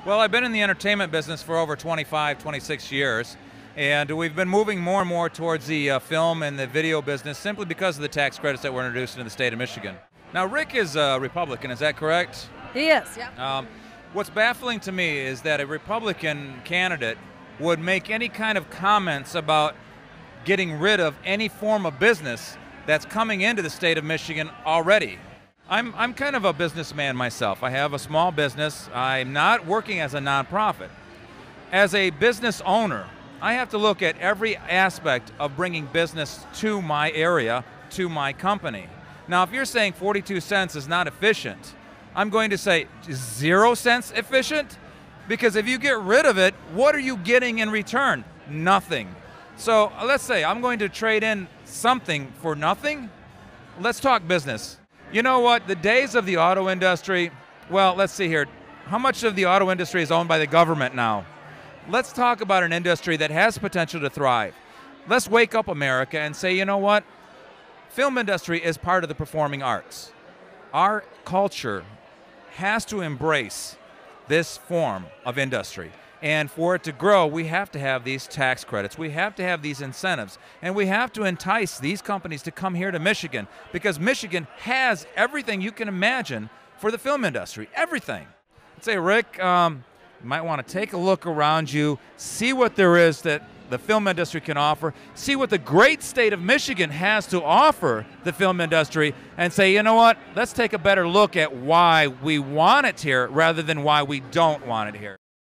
Well, I've been in the entertainment business for over 25, 26 years, and we've been moving more and more towards the film and the video business simply because of the tax credits that were introduced into the state of Michigan. Now, Rick is a Republican, is that correct? He is, yeah. What's baffling to me is that a Republican candidate would make any kind of comments about getting rid of any form of business that's coming into the state of Michigan already. I'm kind of a businessman myself. I have a small business. I'm not working as a nonprofit. As a business owner, I have to look at every aspect of bringing business to my area, to my company. Now, if you're saying 42 cents is not efficient, I'm going to say 0 cents efficient? Because if you get rid of it, what are you getting in return? Nothing. So let's say I'm going to trade in something for nothing. Let's talk business. You know what? The days of the auto industry, well, let's see here. How much of the auto industry is owned by the government now? Let's talk about an industry that has potential to thrive. Let's wake up America and say, you know what? Film industry is part of the performing arts. Our culture has to embrace this form of industry. And for it to grow, we have to have these tax credits. We have to have these incentives. And we have to entice these companies to come here to Michigan because Michigan has everything you can imagine for the film industry. Everything. I'd say, Rick, you might want to take a look around you, see what there is that the film industry can offer, see what the great state of Michigan has to offer the film industry, and say, you know what, let's take a better look at why we want it here rather than why we don't want it here.